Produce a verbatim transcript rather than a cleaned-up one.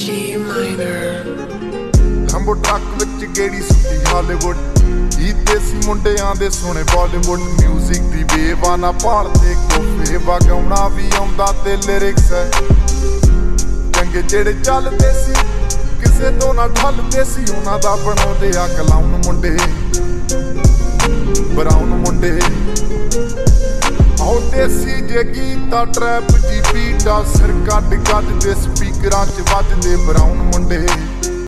G minor ਲੰਬੋ truck ਵਿੱਚ ਗੇੜੀ ਸੁੱਤੀ Hollywood ਗੀਤ ਦੇਸੀ ਮੁੰਡਿਆਂ ਦੇ ਸੋਹਣੇ ਬਾਲੀਵੁੱਡ ਮਿਊਜ਼ਿਕ ਦੀ ਬੇਵਾਨਾ ਭਾਲਦੇ ਕੋਫੇ ਵਗਾਉਣਾ ਵੀ ਆਉਂਦਾ ਤੇ ਲਿਰਿਕਸ ਹੈ ਚੰਗੇ ਜਿਹੜੇ ਚੱਲਦੇ ਸੀ ਕਿਸੇ ਤੋਂ ਨਾ ਢਲਦੇ ਸੀ ਉਹਨਾਂ ਦਾ ਬਣਾਉਂਦੇ ਆ ਕਲਾਉਨ ਮੁੰਡੇ ਬਰਾਉਨ ਮੁੰਡੇ ਆਉ ਦੇਸੀ ਜੇ ਗੀਤਾ ਟਰੈਪ ਜੀ ਬੀਟਾ ਸਿਰ ਕੱਢ ਕੱਢ ਦੇ ਸਪੀਕਰਾਂ 'ਚ ਵੱਜਦੇ ਬਰਾਉਨ ਮੁੰਡੇ